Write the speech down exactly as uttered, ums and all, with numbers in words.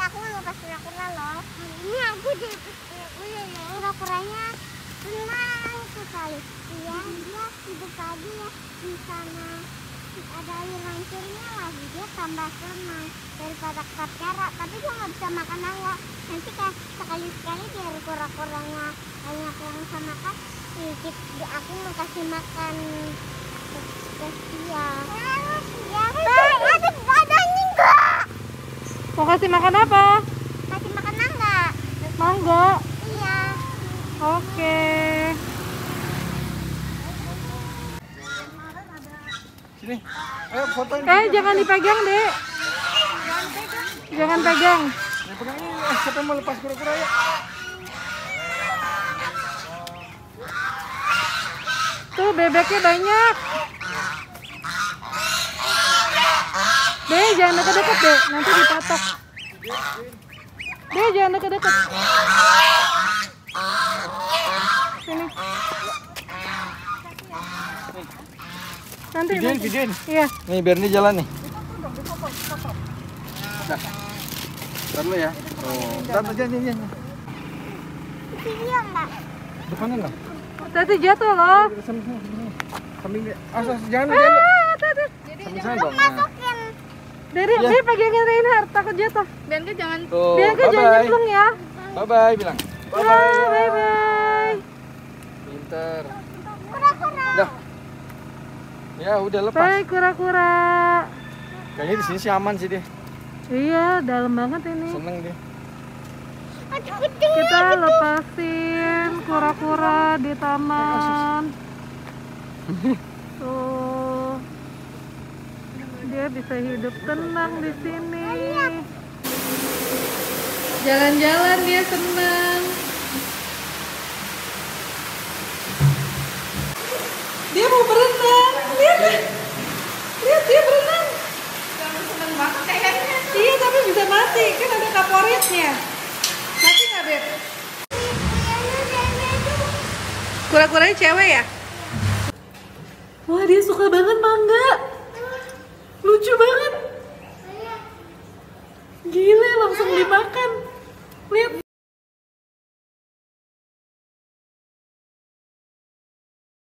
aku lepas kura-kura loh. Ini aku di kura-kuranya senang sekali. Iya, dia hidup tadi ya di sana. Ada air mancurnya lagi, dia tambah senang daripada kera. Tapi dia nggak bisa makan aja. Nanti kan sekali-sekali biar kura-kuranya banyak yang sama kan. Sedikit aku mau kasih makan ke dia. Ya, ada ada anjing kak. Mau kasih makan apa? Kasih makan mangga. Mangga? Iya. Oke. Sini, ayo fotoin. Eh, jangan dipegang, Dek. Jangan pegang. Ya, pegang ini, eh, siapa yang mau lepas kura-kura ya? Tuh, bebeknya banyak. Dek, jangan deket-deket, Dek. Nanti dipatok. Dek, jangan deket-deket. Sini. Nanti, Videoin, nanti. videoin. Iya. Nih, biar ini jalan nih. Udah. Ntar dulu ya. Oh, ntar jangan, jangan, jangan. Iya mbak. Depannya enggak? Tadi jatuh loh. Sambil sana, sambil Sambil asas jangan, Ah, jangan. tadi. Sambil sana dong. Nah. Masukin. Dari, Iya. dia pegangin Reinhard, takut jatuh. Bianca jangan. Tuh, Bianca jangan bye-bye. nyemplung ya. Bye-bye bilang. Ya, Bye-bye. bye-bye. Pinter. Kura-kura. Dah. Ya, udah lepas. Bye, kura-kura. Kayaknya di sini sih aman sih dia. Iya, dalam banget ini. Seneng dia. Aduh, gede. Kita lepasin kura-kura di taman. Tuh, dia bisa hidup tenang di sini. Jalan-jalan dia senang. Dia mau berenang. Lihat, lihat dia berenang. Seneng banget kayaknya. Iya, tapi bisa mati. Kan ada kaporitnya. Mati nggak, Beb? Kura-kuranya cewek ya? Wah, dia suka banget mangga. Lucu banget. Gila, langsung dimakan. Lihat.